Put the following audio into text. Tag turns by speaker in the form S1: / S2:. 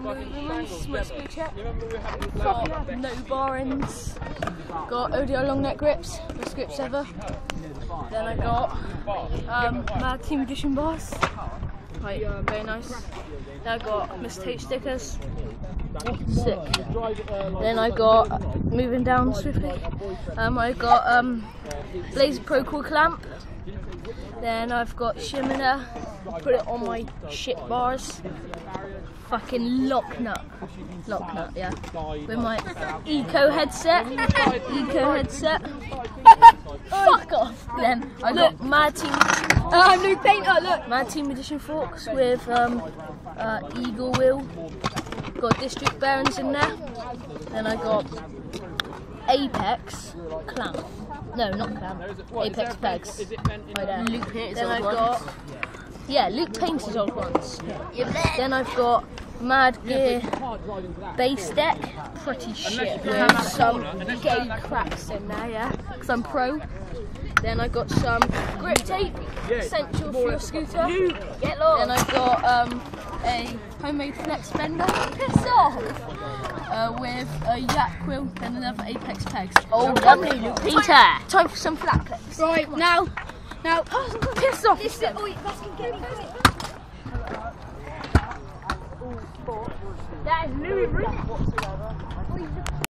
S1: from Louie Rumens, mostly check. Got no bar ends. Got ODI long neck grips, best grips ever. Then I got Mad Team Edition bars. Right, very nice. Then I got Mr. H stickers. Sick. Then I got, moving down swiftly, I got Blazer Pro Core clamp. Then I've got Shimmer, put it on my shit bars. Fucking lock nut, yeah. With my eco headset. Fuck off. Then I got Mad Team. New painter. Look. Mad Team Edition forks with eagle wheel. Got district bearings in there. Then I got Apex clamp. No, not clamp. Apex pegs. Right there. Luke painted then I've got Luke painted old ones. Then I've got Mad Gear base deck. Pretty shit with some gay cracks in there, yeah. Because I'm pro. Then I got some grip tape, essential for your scooter. Then I got a homemade flex bender, piss off, with a yak quill and another Apex pegs. Oh, lovely, Peter. Time for some flat clips. Right, now, piss off. That is Louie Rumens.